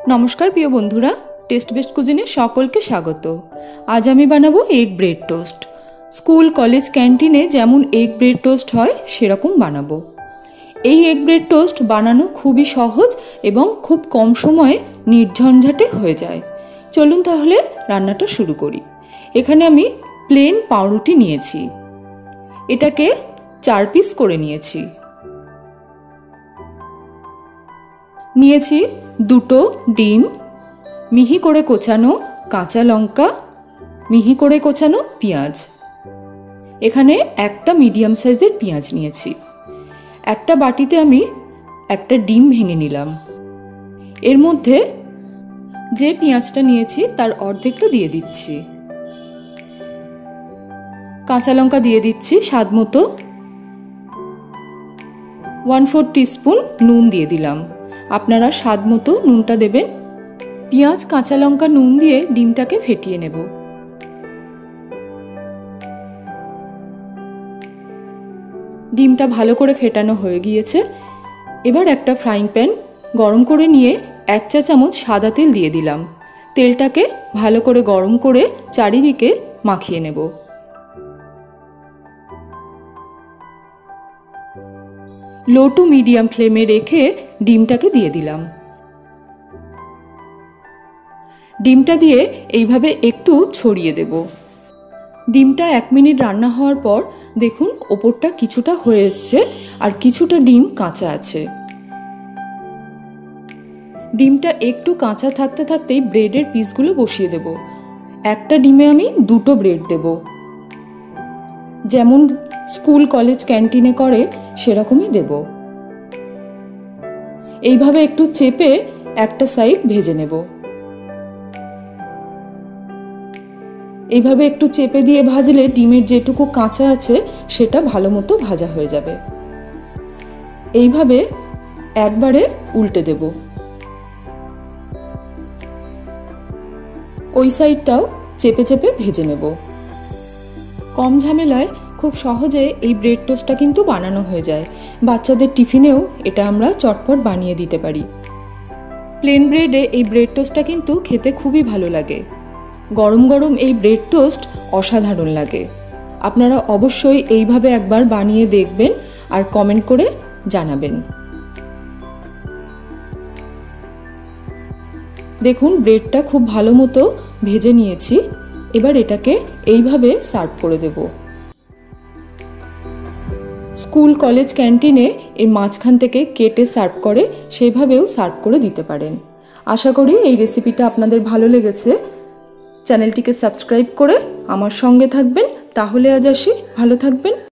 नमस्कार प्रिय बंधुरा टेस्ट बेस्ट कुजिने सकलके स्वागत। आज आमी बानाबो egg bread toast. School college कैंटिने जेमन एग ब्रेड टोस्ट हय सेरकम बानाबो। এই एग ब्रेड टोस्ट बानानो खूबই सहज एबं खूब कम समय निर्झंझाटे हये जाय। चलुन ताहले रान्नाटा शुरू करी। एखाने आमी प्लेन पाउरुटी नियेछि, एटाके 4 पिस करे नियेछि। नियेछि दुटो डिम, मिहि करे कोचानो काँचा लंका, मिहि करे कोचानो पेঁয়াজ। एखाने एकटा मीडियम साइजेर पेঁয়াজ नियेछि। एकटा बाटीते आमी एकटा डिम भेंगे निलाम। एर मध्य जे पेঁয়াজটা नियेछि तार अर्धेकटा दिये दिচ্ছি। काँचा लंका दिये दिচ্ছি स्वाद मतो। 1/4 टीस्पून নুন दिए दिलाम। আপনারা স্বাদ মতো নুনটা দেবেন। পেঁয়াজ কাঁচা লঙ্কা নুন দিয়ে ডিমটাকে ফেটিয়ে নেব। ডিমটা ভালো করে ফেটানো হয়ে গিয়েছে। এবার একটা ফ্রাইং প্যান গরম করে নিয়ে 1 চা চামচ সাদা তেল দিয়ে দিলাম। তেলটাকে ভালো করে গরম করে চারিদিকে মাখিয়ে নেব। लो टू मीडियम फ्लेमे रेखे डिमटाके दिए दिलाम। डिमटा दिए এইভাবে একটু ছড়িয়ে দেব। ডিমটা 1 মিনিট রান্না হওয়ার পর দেখুন উপরটা কিছুটা হয়ে এসেছে আর কিছুটা ডিম কাঁচা আছে। ডিমটা একটু কাঁচা থাকতে থাকতেই ব্রেডের পিসগুলো বসিয়ে দেব। একটা ডিমে আমি দুটো ব্রেড দেব। যেমন স্কুল কলেজ ক্যান্টিনে করে সেরকমই দেব। এইভাবে একটু চেপে একটা সাইড ভেজে নেব। এইভাবে একটু চেপে দিয়ে ভাজলে ডিমের যেটুকু কাঁচা আছে সেটা ভালোমতো ভাজা হয়ে যাবে। এইভাবে একবারে উল্টে দেব। ওই সাইডটাও চেপে চেপে ভেজে নেব। কম ঝামেলায় খুব সহজে এই ব্রেড টোস্টটা কিন্তু বানানো হয়ে যায়। বাচ্চাদের টিফিনেও এটা আমরা চটপট বানিয়ে দিতে পারি। প্লেন ব্রেডে এই ব্রেড টোস্টটা কিন্তু খেতে খুবই ভালো লাগে। গরম গরম এই ব্রেড টোস্ট অসাধারণ লাগে। আপনারা অবশ্যই এইভাবে একবার বানিয়ে দেখবেন আর কমেন্ট করে জানাবেন। দেখুন ব্রেডটা খুব ভালো মতো ভেজে নিয়েছি। এবার এটাকে এইভাবে সার্ভ করে দেব। স্কুল কলেজ ক্যান্টিনে এর মাঝখান থেকে কেটে সার্ভ করে সেইভাবেও সার্ভ করে দিতে পারেন। আশা করি এই রেসিপিটা আপনাদের ভালো লেগেছে। চ্যানেলটিকে সাবস্ক্রাইব করে আমার সঙ্গে থাকবেন। তাহলে আজ আসি, ভালো থাকবেন।